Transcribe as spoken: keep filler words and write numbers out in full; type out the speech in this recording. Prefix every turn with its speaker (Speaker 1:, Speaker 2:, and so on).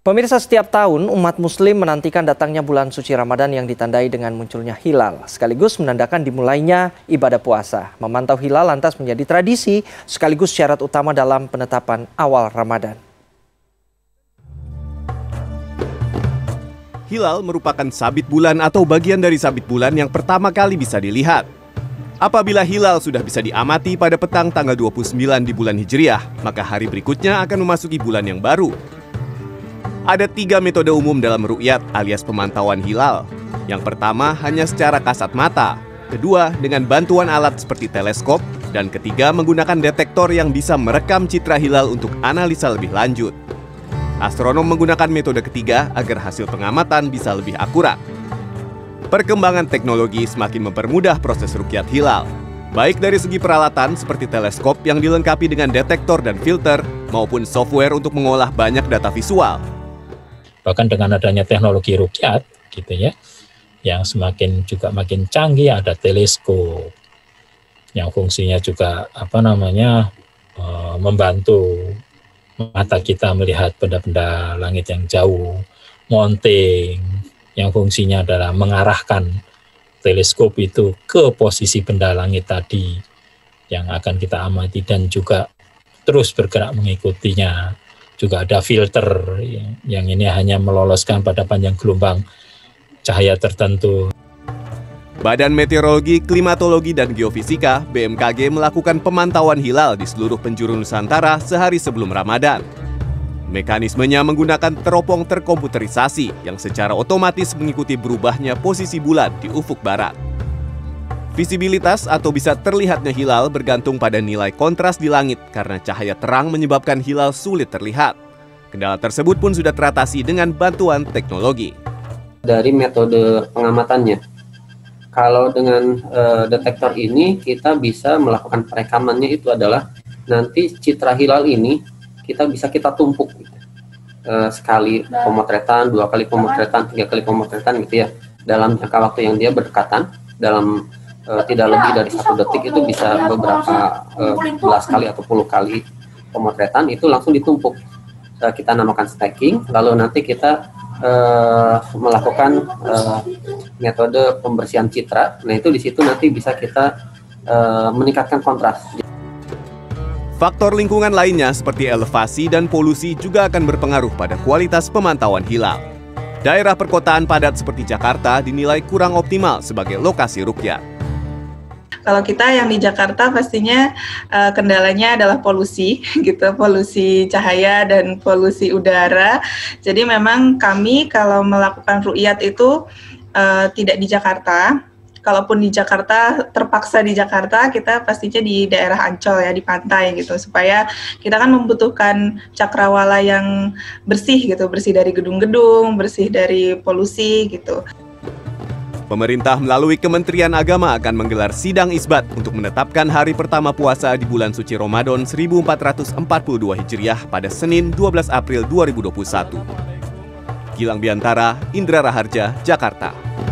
Speaker 1: Pemirsa, setiap tahun umat muslim menantikan datangnya bulan suci Ramadan yang ditandai dengan munculnya hilal, sekaligus menandakan dimulainya ibadah puasa. Memantau hilal lantas menjadi tradisi sekaligus syarat utama dalam penetapan awal Ramadan.
Speaker 2: Hilal merupakan sabit bulan atau bagian dari sabit bulan yang pertama kali bisa dilihat. Apabila hilal sudah bisa diamati pada petang tanggal dua puluh sembilan di bulan Hijriah, maka hari berikutnya akan memasuki bulan yang baru. Ada tiga metode umum dalam ru'yat alias pemantauan hilal. Yang pertama hanya secara kasat mata, kedua dengan bantuan alat seperti teleskop, dan ketiga menggunakan detektor yang bisa merekam citra hilal untuk analisa lebih lanjut. Astronom menggunakan metode ketiga agar hasil pengamatan bisa lebih akurat. Perkembangan teknologi semakin mempermudah proses ruqyat hilal, baik dari segi peralatan seperti teleskop yang dilengkapi dengan detektor dan filter, maupun software untuk mengolah banyak data visual.
Speaker 3: Bahkan dengan adanya teknologi ruqyat gitu ya, yang semakin juga makin canggih, ada teleskop yang fungsinya juga apa namanya e, membantu mata kita melihat benda-benda langit yang jauh, mounting yang fungsinya adalah mengarahkan teleskop itu ke posisi benda langit tadi yang akan kita amati dan juga terus bergerak mengikutinya. Juga ada filter yang ini hanya meloloskan pada panjang gelombang cahaya tertentu.
Speaker 2: Badan Meteorologi, Klimatologi, dan Geofisika B M K G melakukan pemantauan hilal di seluruh penjuru Nusantara sehari sebelum Ramadan. Mekanismenya menggunakan teropong terkomputerisasi yang secara otomatis mengikuti berubahnya posisi bulan di ufuk barat. Visibilitas atau bisa terlihatnya hilal bergantung pada nilai kontras di langit karena cahaya terang menyebabkan hilal sulit terlihat. Kendala tersebut pun sudah teratasi dengan bantuan teknologi.
Speaker 4: Dari metode pengamatannya, kalau dengan e, detektor ini kita bisa melakukan perekamannya itu adalah nanti citra hilal ini kita bisa kita tumpuk e, sekali pemotretan, dua kali pemotretan, tiga kali pemotretan gitu ya, dalam jangka waktu yang dia berdekatan dalam Uh, tidak lebih dari satu detik, itu bisa beberapa uh, belas kali atau puluh kali pemotretan itu langsung ditumpuk. Uh, kita namakan stacking, lalu nanti kita uh, melakukan uh, metode pembersihan citra. Nah itu di situ nanti bisa kita uh, meningkatkan kontras.
Speaker 2: Faktor lingkungan lainnya seperti elevasi dan polusi juga akan berpengaruh pada kualitas pemantauan hilal. Daerah perkotaan padat seperti Jakarta dinilai kurang optimal sebagai lokasi ruqyat.
Speaker 5: Kalau kita yang di Jakarta pastinya uh, kendalanya adalah polusi, gitu, polusi cahaya dan polusi udara. Jadi memang kami kalau melakukan ruqyat itu uh, tidak di Jakarta. Kalaupun di Jakarta, terpaksa di Jakarta, kita pastinya di daerah Ancol ya, di pantai gitu, supaya kita kan membutuhkan cakrawala yang bersih gitu, bersih dari gedung-gedung, bersih dari polusi gitu.
Speaker 2: Pemerintah melalui Kementerian Agama akan menggelar sidang isbat untuk menetapkan hari pertama puasa di bulan suci Ramadan seribu empat ratus empat puluh dua Hijriah pada Senin dua belas April dua ribu dua puluh satu. Gilang Biantara, Indra Raharja, Jakarta.